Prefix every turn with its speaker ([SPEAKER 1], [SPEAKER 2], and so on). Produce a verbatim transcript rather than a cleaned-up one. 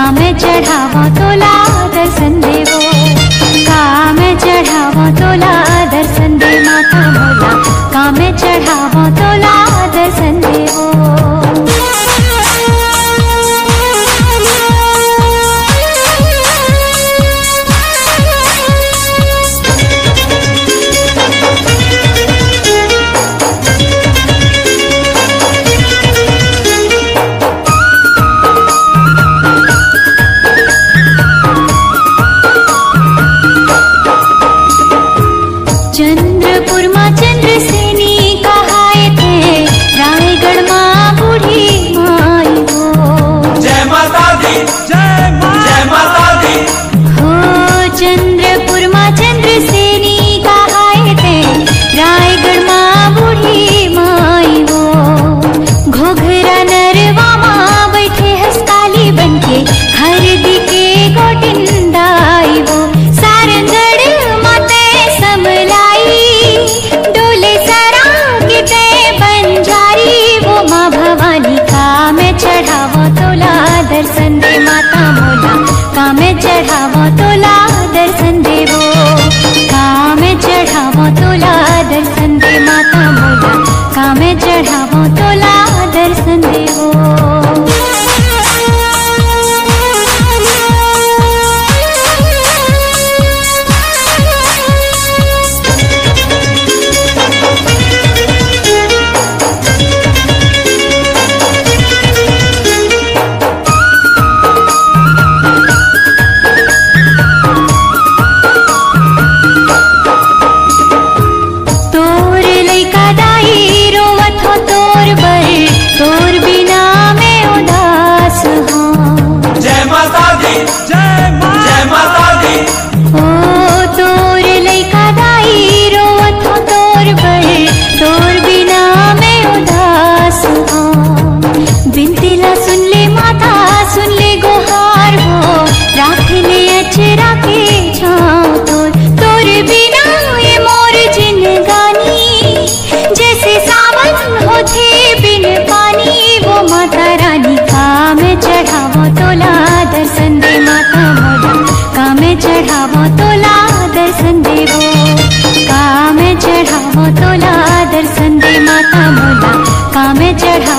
[SPEAKER 1] कामे चढ़ावा तोला दर्शन देवो, कामे चढ़ावा तोला दर्शन दे माता मोला, कामे चढ़ावा तोला दर्शन देवो। चंद्रपुर माँ चंद्रसेनी कहाए थे, रायगढ़ माँ बूढ़ी माई हो।
[SPEAKER 2] जय माता दी, जय माँ, जय माता दी।
[SPEAKER 1] हो चंद्रपुर माँ चंद्रसेनी कहाए थे, रायगढ़ माँ बूढ़ी माई हो। घोघरा नरवा माँ बैठे हंसकाली बनके, हरदी के गोटिंदाई हो। सारंगढ़ माते समलाई, डोले सरा किते बंजारी वो माँ भवानी। कामे चढ़ावो तोला दर्शन दे माता मोला, कामे चढ़ावो तोला दर्शन देवो, कामे चढ़ावो तोला दर्शन दे माता मोला, कामे चढ़ावो तोला दर्शन देवो। तोर बिना मैं उदास हूँ।
[SPEAKER 2] जय माता दी, जय माँ, जय माता दी।
[SPEAKER 1] ओ तोर लइका दाई रोवत हो तोर पर, तोर बिना मैं उदास हूँ। बिनतीला सुन ले माता, सुन ले गुहार हो, राख ले अचरा के छाँव तोर। तोर बिना ये मोर जिनगानी, जैसे सावन होते बिन पानी वो माता रानी। कामे चढ़ावो तोला दर्शन दे माता मोला, कामे चढ़ावो तोला दर्शन देवो, कामे चढ़ावो तोला दर्शन दे माता मोला, कामे चढ़ा